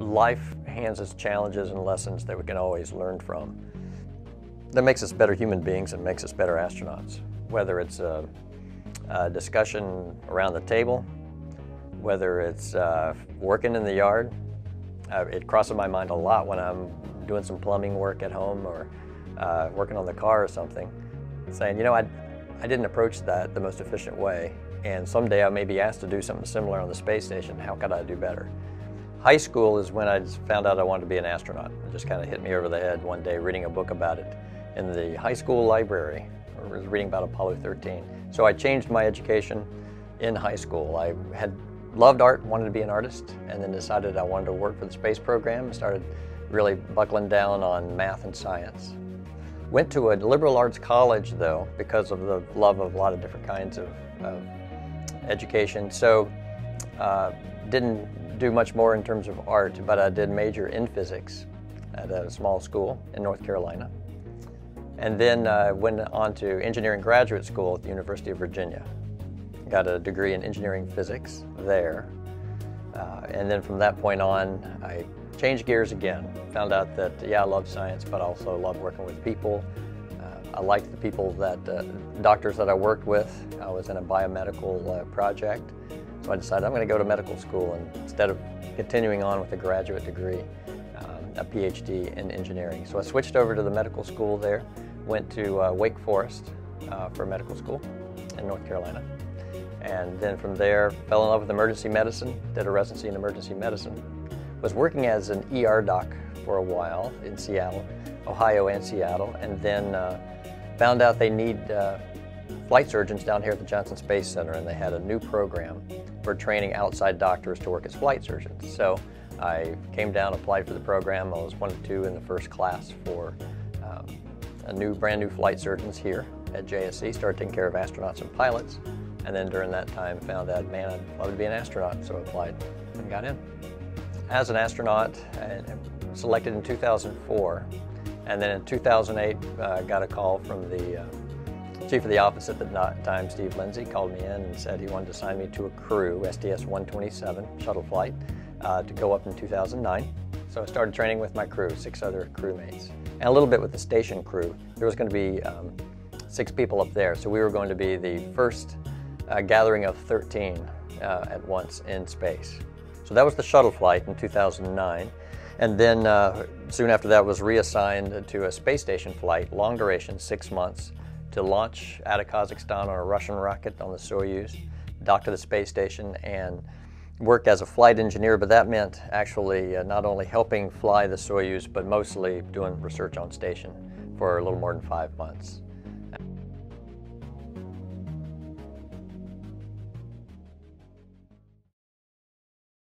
life hands us challenges and lessons that we can always learn from. That makes us better human beings and makes us better astronauts. Whether it's a discussion around the table, whether it's working in the yard. It crosses my mind a lot when I'm doing some plumbing work at home or working on the car or something, saying, you know, I didn't approach that the most efficient way, and someday I may be asked to do something similar on the space station. How could I do better? High school is when I found out I wanted to be an astronaut. It just kind of hit me over the head one day reading a book about it in the high school library. I was reading about Apollo 13. So I changed my education in high school. I had loved art, wanted to be an artist, and then decided I wanted to work for the space program and started really buckling down on math and science. Went to a liberal arts college though because of the love of a lot of different kinds of education. So didn't do much more in terms of art, but I did major in physics at a small school in North Carolina. And then went on to engineering graduate school at the University of Virginia. Got a degree in engineering physics there. And then from that point on, I changed gears again. Found out that, yeah, I love science, but I also love working with people. I liked the people doctors that I worked with. I was in a biomedical project. So I decided I'm going to go to medical school, and instead of continuing on with a graduate degree, a PhD in engineering. So I switched over to the medical school there, went to Wake Forest for medical school in North Carolina. And then from there, fell in love with emergency medicine, did a residency in emergency medicine. Was working as an ER doc for a while in Seattle, Ohio and Seattle, and then found out they need flight surgeons down here at the Johnson Space Center, and they had a new program for training outside doctors to work as flight surgeons. So I came down, applied for the program. I was one of two in the first class for brand new flight surgeons here at JSC, started taking care of astronauts and pilots. And then during that time found out, man, I'd love to be an astronaut, so I applied and got in. As an astronaut, I selected in 2004, and then in 2008 got a call from the chief of the office at the time, Steve Lindsay, called me in and said he wanted to assign me to a crew, STS-127 shuttle flight, to go up in 2009. So I started training with my crew, 6 other crewmates, and a little bit with the station crew. There was going to be 6 people up there, so we were going to be the first gathering of 13 at once in space. So that was the shuttle flight in 2009. And then soon after that was reassigned to a space station flight, long duration, 6 months, to launch out of Kazakhstan on a Russian rocket on the Soyuz, dock to the space station, and work as a flight engineer. But that meant actually not only helping fly the Soyuz, but mostly doing research on station for a little more than 5 months.